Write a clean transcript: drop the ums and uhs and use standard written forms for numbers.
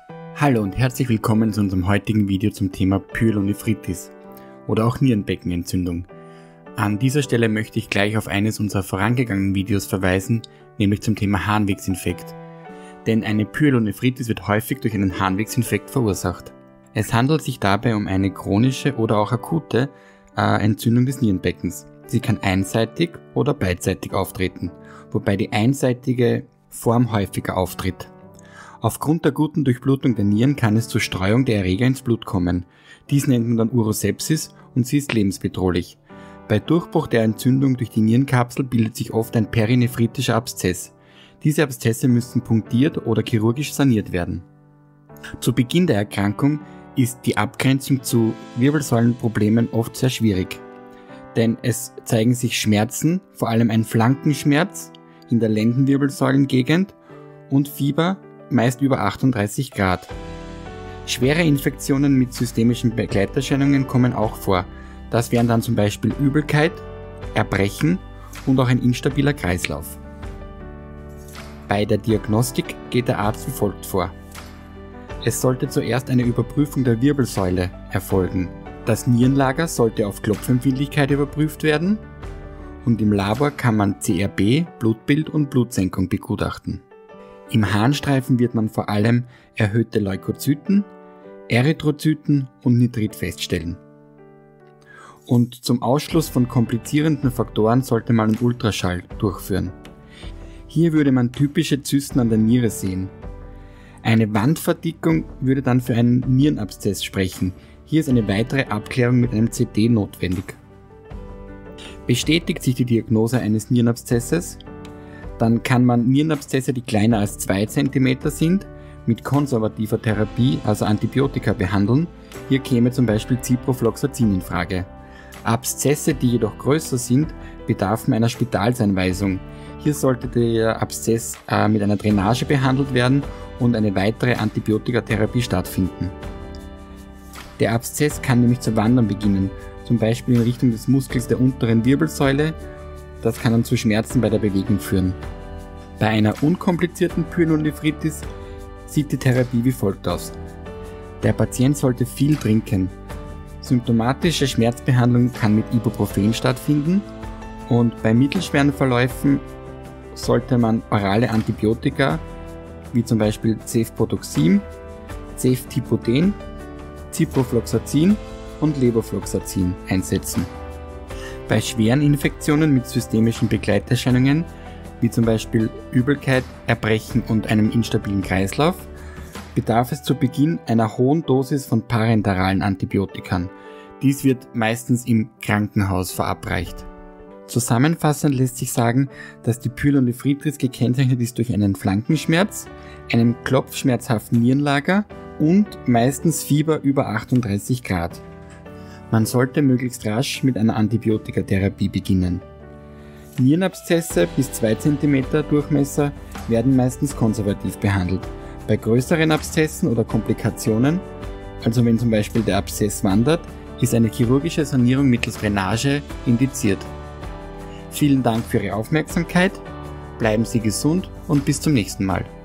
Hallo und herzlich willkommen zu unserem heutigen Video zum Thema Pyelonephritis oder auch Nierenbeckenentzündung. An dieser Stelle möchte ich gleich auf eines unserer vorangegangenen Videos verweisen, nämlich zum Thema Harnwegsinfekt. Denn eine Pyelonephritis wird häufig durch einen Harnwegsinfekt verursacht. Es handelt sich dabei um eine chronische oder auch akute Entzündung des Nierenbeckens. Sie kann einseitig oder beidseitig auftreten, wobei die einseitige Form häufiger auftritt. Aufgrund der guten Durchblutung der Nieren kann es zur Streuung der Erreger ins Blut kommen. Dies nennt man dann Urosepsis und sie ist lebensbedrohlich. Bei Durchbruch der Entzündung durch die Nierenkapsel bildet sich oft ein perinephritischer Abszess. Diese Abszesse müssen punktiert oder chirurgisch saniert werden. Zu Beginn der Erkrankung ist die Abgrenzung zu Wirbelsäulenproblemen oft sehr schwierig, denn es zeigen sich Schmerzen, vor allem ein Flankenschmerz in der Lendenwirbelsäulengegend und Fieber, meist über 38 Grad. Schwere Infektionen mit systemischen Begleiterscheinungen kommen auch vor. Das wären dann zum Beispiel Übelkeit, Erbrechen und auch ein instabiler Kreislauf. Bei der Diagnostik geht der Arzt wie folgt vor. Es sollte zuerst eine Überprüfung der Wirbelsäule erfolgen. Das Nierenlager sollte auf Klopfempfindlichkeit überprüft werden und im Labor kann man CRB, Blutbild und Blutsenkung begutachten. Im Harnstreifen wird man vor allem erhöhte Leukozyten, Erythrozyten und Nitrit feststellen. Und zum Ausschluss von komplizierenden Faktoren sollte man einen Ultraschall durchführen. Hier würde man typische Zysten an der Niere sehen. Eine Wandverdickung würde dann für einen Nierenabszess sprechen. Hier ist eine weitere Abklärung mit einem CT notwendig. Bestätigt sich die Diagnose eines Nierenabszesses, dann kann man Nierenabszesse, die kleiner als 2 cm sind, mit konservativer Therapie, also Antibiotika, behandeln. Hier käme zum Beispiel Ciprofloxacin in Frage. Abszesse, die jedoch größer sind, bedarfen einer Spitalseinweisung. Hier sollte der Abszess mit einer Drainage behandelt werden und eine weitere Antibiotikatherapie stattfinden. Der Abszess kann nämlich zu wandern beginnen, zum Beispiel in Richtung des Muskels der unteren Wirbelsäule. Das kann dann zu Schmerzen bei der Bewegung führen. Bei einer unkomplizierten Pyelonephritis sieht die Therapie wie folgt aus. Der Patient sollte viel trinken. Symptomatische Schmerzbehandlung kann mit Ibuprofen stattfinden und bei mittelschweren Verläufen sollte man orale Antibiotika wie zum Beispiel Cefpodoxim, Ceftipoden, Ciprofloxacin und Levofloxacin einsetzen. Bei schweren Infektionen mit systemischen Begleiterscheinungen, wie zum Beispiel Übelkeit, Erbrechen und einem instabilen Kreislauf, bedarf es zu Beginn einer hohen Dosis von parenteralen Antibiotikern. Dies wird meistens im Krankenhaus verabreicht. Zusammenfassend lässt sich sagen, dass die Pyelonephritis gekennzeichnet ist durch einen Flankenschmerz, einem klopfschmerzhaften Nierenlager und meistens Fieber über 38 Grad. Man sollte möglichst rasch mit einer Antibiotikatherapie beginnen. Nierenabszesse bis 2 cm Durchmesser werden meistens konservativ behandelt. Bei größeren Abszessen oder Komplikationen, also wenn zum Beispiel der Abszess wandert, ist eine chirurgische Sanierung mittels Drainage indiziert. Vielen Dank für Ihre Aufmerksamkeit, bleiben Sie gesund und bis zum nächsten Mal.